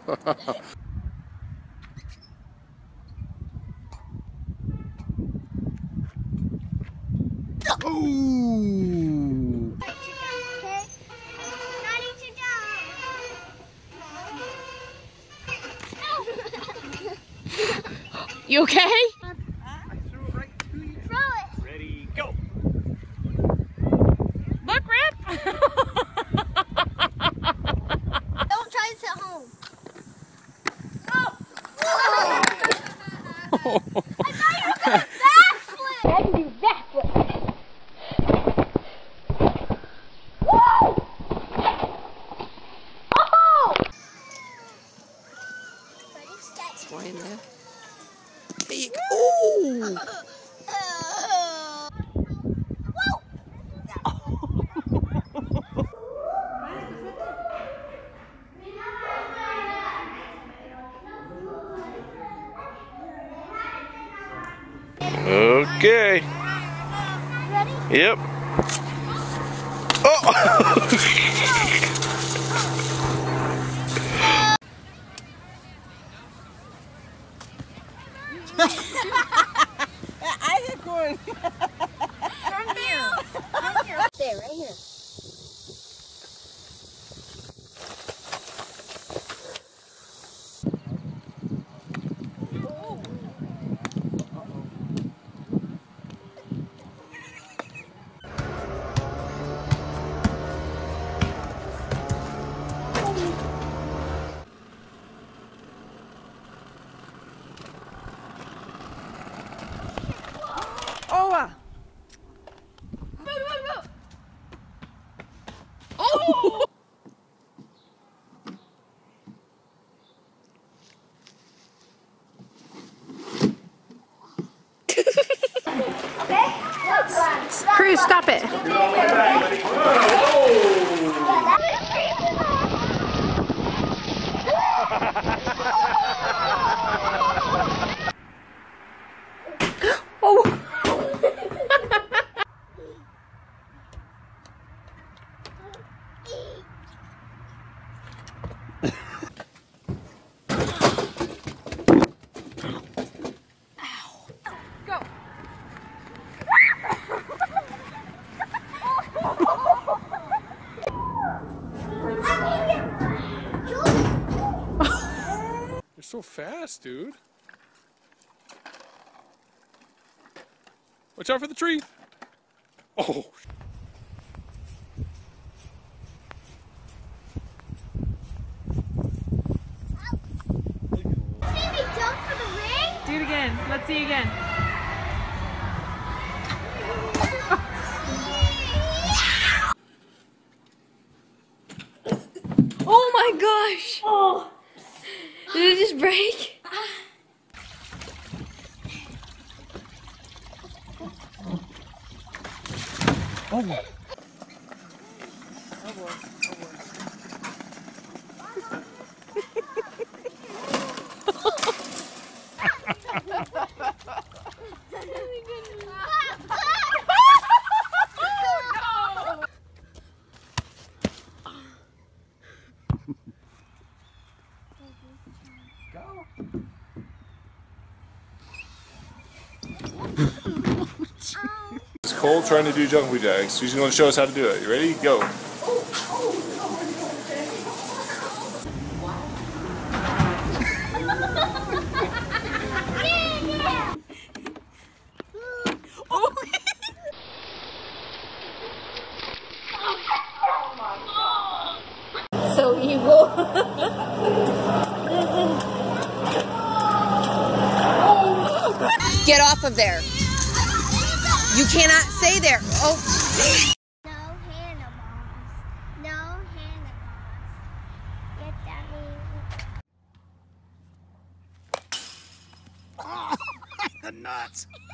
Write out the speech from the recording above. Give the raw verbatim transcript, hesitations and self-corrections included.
Ooh. You okay? I threw it right to you. Throw it. Ready, go. Look, Rip. Don't try this at home. Oh. I thought you were going to backflip. I can do backflip. Woo! Oh! Ready, set. Why in there? There you go. Ooh. Okay. Ready? Yep. Oh! I hit going. From here. From here. There, right here. Oh. Uh. Oh. Okay? Cruz, stop it. Oh. Go. You're so fast, dude. Watch out for the tree. Oh. See me jump for the ring? Do it again. Let's see again. Oh my gosh! Oh, did it just break? Oh. Oh boy. Oh boy. Go. It's Cole trying to do jumping jacks. So he's going to show us how to do it. You ready? Go. So evil. Get off of there. You cannot stay there. Oh. No handlebars. No handlebars. Get that. The nuts.